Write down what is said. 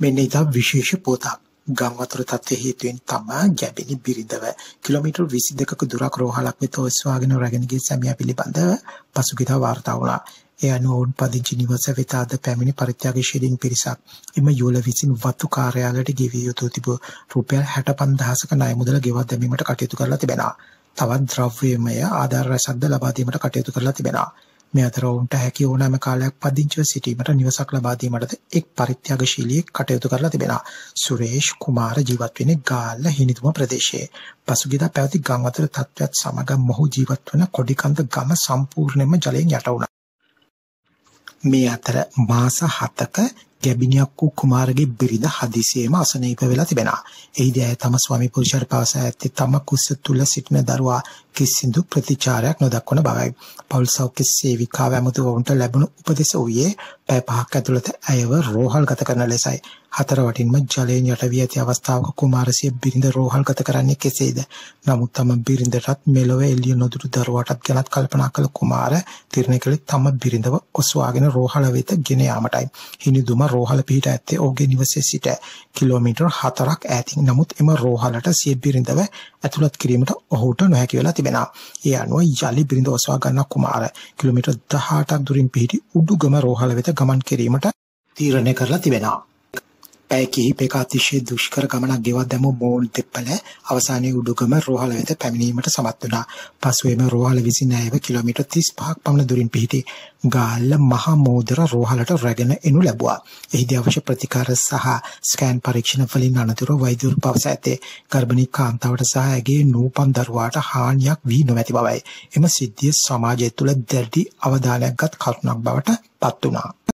මෙන්න ඉතා විශේෂ පොතක්. ගම් වතුර තත්ත්වයේ හේතුවෙන් තමයි ගැබෙනි බිරිඳව කිලෝමීටර් 22ක දුරක් රෝහලක් වෙත ඔස්වාගෙන රැගෙන ගිය සැමියා පිළිබඳව පසුගියදා වාර්තා වුණා. ඒ අනුව ඔවුන් පදිංචි නිවස වෙත අද පැමිණි පරිත්‍යාගශීලීන් පිරිසක් එම යුවළ විසින් වතු කාර්යාලයට ගෙවිය යුතු තිබූ රුපියල් 65000ක ණය මුදල ගෙවා දැමීමට කටයුතු කරලා තිබෙනවා. තවත් ද්‍රව්‍යමය ආධාර රැසක්ද ලබා දීමට කටයුතු කරලා තිබෙනවා. මේ අතර ඔවුන්ට හැකි ඕනෑම කාලයක් පදිංචිව සිටීමට නිවසක් ලබා දීමටද එක් පරිත්‍යාගශීලියෙක් කටයුතු කරලා තිබෙනවා. සුරේෂ් කුමාර ජීවත් වෙන්නේ ගාල්ල හිනිතුම ප්‍රදේශයේ. පසුගියදා පැවති ගම් වතුර තත්ත්වයක් සමග මොහු ජීවත් වන කොඩිකන්ද ගම සම්පූර්ණයෙන්ම ජලයෙන් යට වුණා. මේ අතර මාස 7ක ගැබිනියක් වූ කුමාරගේ බිරිඳ හදිසියෙම අසනීප වෙලා තිබෙනවා. එහිදී ඇය තම ස්වාමි පුරුෂයාට පවසා ඇත්තේ තම කුස තුල සිටින දරුවා කිසිදු ප්‍රතිචාරයක් නොදක්වන බවයි. පෞල් සෞඛ්‍ය සේවිකාව ඇමතු වුන්ට ලැබුණු උපදෙස් වූයේ පැය 5ක් ඇතුළත ඇයව රෝහල්ගත කරන ලෙසයි. හතර වටින්ම ජලයෙන් යට වී ඇති අවස්ථාවක කුමාරසිය බිරිඳ රෝහල්ගත කරන්නේ කෙසේද? නමුත් තම බිරිඳටත් මෙලොව එළිය නොදුටු දරුවාටත් ගැනත් කල්පනා කළ කුමාර තීරණය කළේ තම බිරිඳව ඔසවාගෙන රෝහල වෙත ගෙන යාමටයි. හිනිදුම රෝහල පිහිට ඇත්තේ ඔහුගේ නිවසේ සිට කිලෝමීටර් 4ක් ඈතින්. නමුත් එම රෝහලට සිය බිරිඳව ඇතුළත් කිරීමට ඔහුට නොහැකි වෙලා තිබෙනවා. ඒ අනුව යලි බිරිඳ ඔසවා ගන්න කුමාර කිලෝමීටර් 18ක් දුරින් පිහිටි උඩුගම රෝහල වෙත ගමන් කිරීමට තීරණය කරලා තිබෙනවා. පැය කිහිපයක අතිශය දුෂ්කර ගමනක් ගෙවා දැමූ මෝන් දෙපළ අවසානයේ උඩුගම රෝහල වෙත පැමිණීමට සමත් වුණා. පසුවෙම රෝහල විසින් ඇයව කිලෝමීටර් 35ක් පමණ දුරින් පිහිටි ගාල්ල මහ මෝදර රෝහලට රැගෙන එනු ලැබුවා. එහිදී අවශ්‍ය ප්‍රතිකාර සහ ස්කෑන් පරීක්ෂණ වලින් අනතුරු වෛද්‍යවරු පවසා ඇත්තේ ගර්භණී කාන්තාවට සහ ඇගේ නූපන් දරුවාට හානියක් වී නොමැති බවයි. එම සිද්ධිය සමාජය තුළ දැඩි අවධානයක් ගත් කරුණක් බවට පත් වුණා.